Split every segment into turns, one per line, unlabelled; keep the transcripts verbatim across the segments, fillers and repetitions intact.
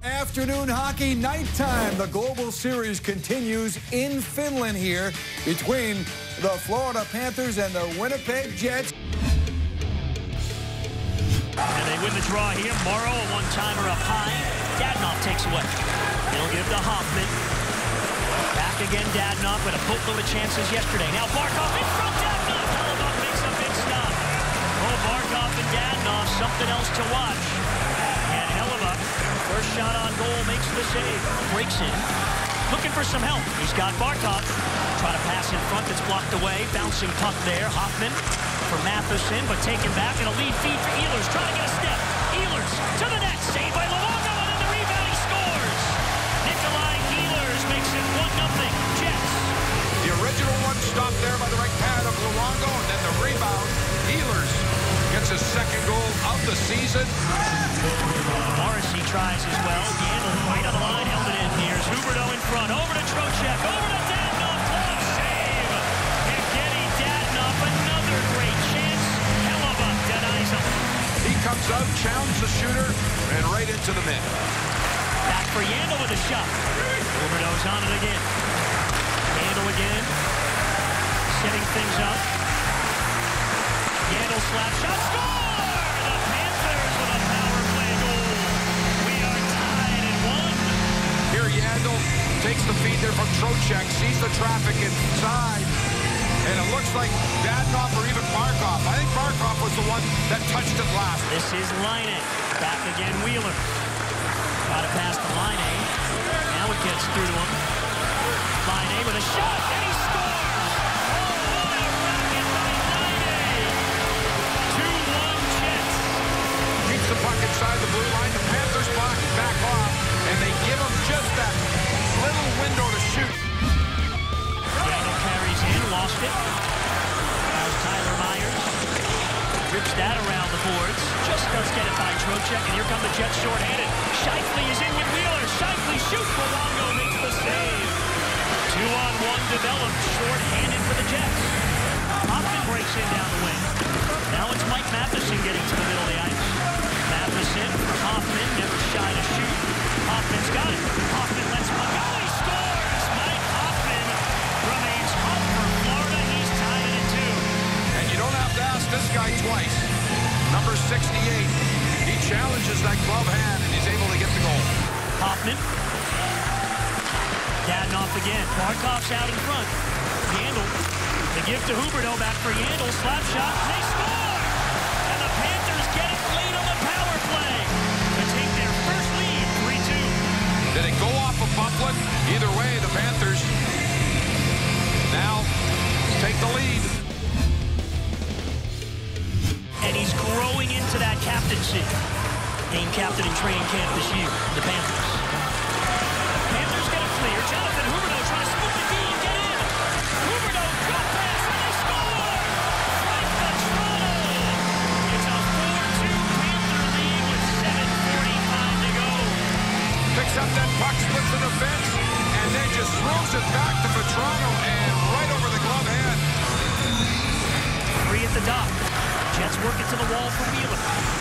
Afternoon hockey nighttime. The Global Series continues in Finland here between the Florida Panthers and the Winnipeg Jets.
And they win the draw here. Morrow, a one-timer up high. Dadonov takes away. He'll give to Hoffman. Back again, Dadonov with a boatload of chances yesterday. Now Barkov in front, Dadonov. Hellebuck makes a big stop. Oh, Barkov and Dadonov, something else to watch. And Hellebuck, first shot on goal, makes the save. Breaks in. Looking for some help. He's got Barkov. Try to pass in front, it's blocked away. Bouncing puck there. Hoffman for Matheson, but taken back, and a lead feed for Ehlers. Trying to get a step. Ehlers to the net. Saved by Luongo, and then the rebound, he scores. Nikolai Ehlers makes it one nothing. Jets.
The original one stopped there by the right pad of Luongo, and then the rebound. Ehlers gets his second goal of the season.
Morrissey tries as well. Yandle right on the line, held it in. Here's Huberdeau in front. Over to Trocheck. Over to Dadonov. Glove save. Evgeny Dadonov, another great chance. Hellebuck denies him.
He comes out, challenged the shooter, and right into the mid.
Back for Yandle with a shot. Huberdeau's on it again. Yandle again. Setting things up. Yandle slap shot. Score! The Panthers with a power play goal. We are tied at one.
Here Yandle takes the feed there from Trocheck, sees the traffic inside, and it looks like Dadonov or even Barkov. I think Barkov was the one that touched it last.
This is Laine. Back again, Wheeler. Got it past the Laine. Now it gets through to him. Laine with a shot, and he scores! Oh, what a rocket by Laine! two one Jets.
Keeps the puck inside the blue line. The Panthers back, back off, and they give him just that little window to shoot.
Yandle carries in, lost it. How's Tyler Myers? Rips that around the boards. Just does get it by Trocheck, and here come the Jets shorthanded. Scheifele is in with Wheeler. Scheifele shoots. Luongo makes the save. Two on one developed, shorthanded for the Jets. Hoffman breaks in down the wing. Now it's Mike Matheson getting to the middle of the ice. Matheson for Hoffman, never shy to shoot. Hoffman's got it. Hoffman lets him go. He scores! Mike Hoffman remains home for Florida. He's tied it at two.
And you don't have to ask this guy twice. Number sixty-eight. He challenges that glove hand, and he's able to get the goal.
Hoffman. Dadonov again. Barkov's out in front. Yandle. The give to Huberdeau. Back for Yandle. Slap shot. They score! And the Panthers get it late on the power play to take their first lead, three two.
Did it go off of Bufflin? Either way, the Panthers now take the lead.
And he's growing into that captaincy. Named captain in training camp this year, the Panthers. Panthers get a clear. Jonathan Huberdeau trying to split the D and get in. Huberdeau, good pass, and they score! Right to Toronto. It's a four two Panther lead with seven forty-five to go.
Picks up that puck, splits the defense, and then just throws it back to Toronto and right over the glove hand.
Three at the dock. Jets work it to the wall for Wheeler.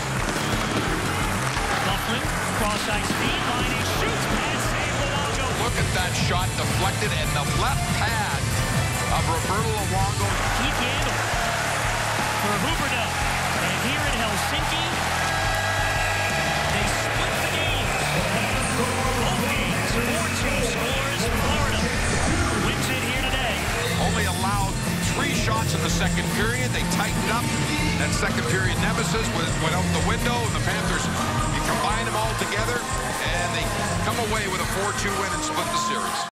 Bufflin, cross ice feed, Laine shoots, and save Luongo.
Look at that shot deflected, and the left pad of Roberto Luongo.
Keith Yandle for Huberdeau. And here in Helsinki, they split the games. Both games, four two scores. Florida wins it here today.
Only allowed three shots in the second period. They tightened up. That second period nemesis was, went out the window, and the Panthers, you combine them all together, and they come away with a four two win and split the series.